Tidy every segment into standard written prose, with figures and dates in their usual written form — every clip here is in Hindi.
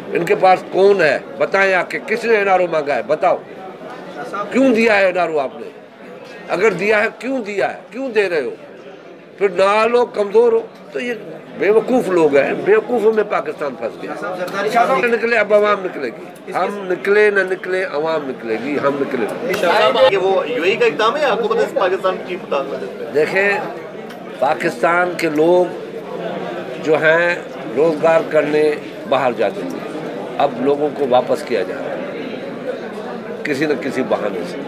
इनके पास कौन है बताएं, आके किसने एनआरओ मांगा है बताओ, क्यों दिया है एनआरओ आपने? अगर दिया है क्यों दिया है, क्यों दे रहे हो? फिर ना लो, कमजोर हो, तो ये बेवकूफ लोग हैं, बेवकूफों में पाकिस्तान फंस गया। निकले अब अवाम निकलेगी, हम निकले न निकले अवाम निकलेगी, हम निकले। वो यूएई का इक़दाम है आपको पता है पाकिस्तान की देखें, पाकिस्तान के लोग जो हैं रोजगार करने बाहर जाते थे, अब लोगों को वापस किया जा रहा है किसी न किसी बहाने से।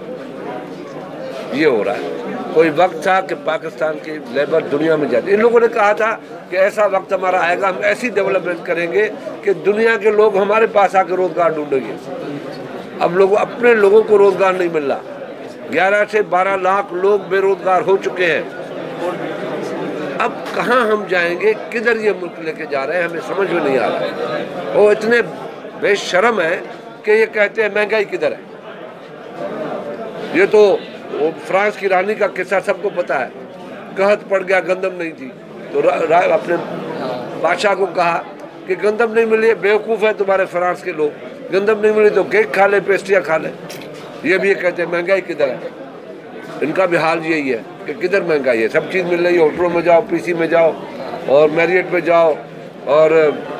ये हो रहा है। कोई वक्त था कि पाकिस्तान की लेबर दुनिया में जाती, इन लोगों ने कहा था कि ऐसा वक्त हमारा आएगा, हम ऐसी डेवलपमेंट करेंगे कि दुनिया के लोग हमारे पास आकर रोजगार ढूंढेंगे। अब लोग अपने लोगों को रोजगार नहीं मिल रहा, 11 से 12 लाख लोग बेरोजगार हो चुके हैं। अब कहाँ हम जाएंगे, किधर ये मुल्क लेके जा रहे हैं, हमें समझ में नहीं आ रहा है। वो इतने बेशर्म है कि ये कहते हैं महंगाई किधर है। ये तो वो फ्रांस की रानी का किस्सा सबको पता है, कहत पड़ गया गंदम नहीं थी तो अपने बादशाह को कहा कि गंदम नहीं मिली, बेवकूफ़ है तुम्हारे फ्रांस के लोग, गंदम नहीं मिली तो केक खा ले, पेस्ट्रियाँ खा ले। ये भी ये कहते हैं महंगाई किधर है। इनका भी हाल यही है कि किधर महंगाई है, सब चीज़ मिल रही है, होटलों में जाओ, पीसी में जाओ और मैरियट में जाओ और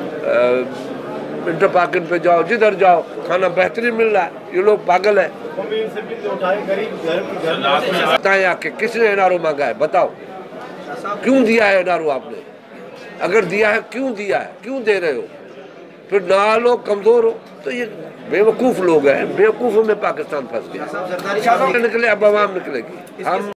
इंटर पार्किंग पे जाओ, जिधर जाओ खाना बेहतरीन मिल रहा है। ये लोग पागल है। बताएं, आके किसने एनआरओ मांगा है बताओ, क्यों दिया है एनआरओ आपने? अगर दिया है क्यों दिया है, क्यों दे रहे हो? फिर ना लो, कमजोर हो, तो ये बेवकूफ लोग हैं, बेवकूफों में पाकिस्तान फंस गया। निकले अब अवाम निकलेगी, हम